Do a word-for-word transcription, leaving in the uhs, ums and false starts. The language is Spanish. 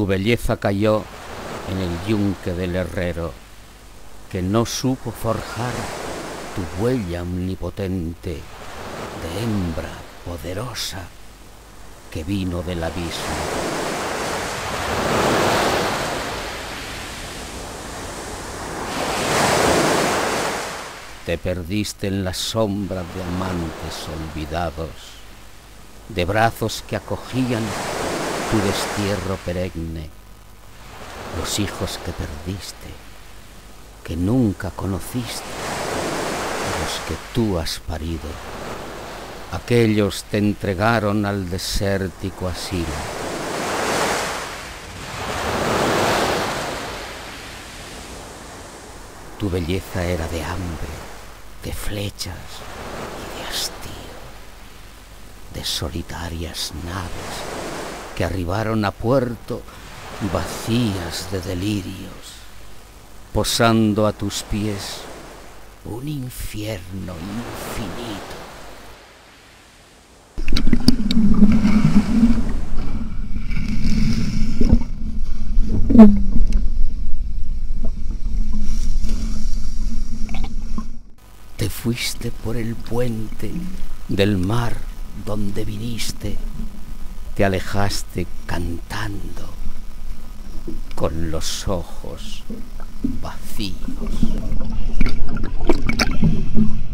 belleza cayó en el yunque del herrero, que no supo forjar tu huella omnipotente de hembra poderosa que vino del abismo. Te perdiste en las sombras de amantes olvidados, de brazos que acogían tu destierro perenne, los hijos que perdiste, que nunca conociste, los que tú has parido, aquellos te entregaron al desértico asilo. Tu belleza era de hambre, de flechas y de hastío, de solitarias naves que arribaron a puerto vacías de delirios, posando a tus pies un infierno infinito. Te fuiste por el puente del mar donde viniste, te alejaste cantando con los ojos vacíos.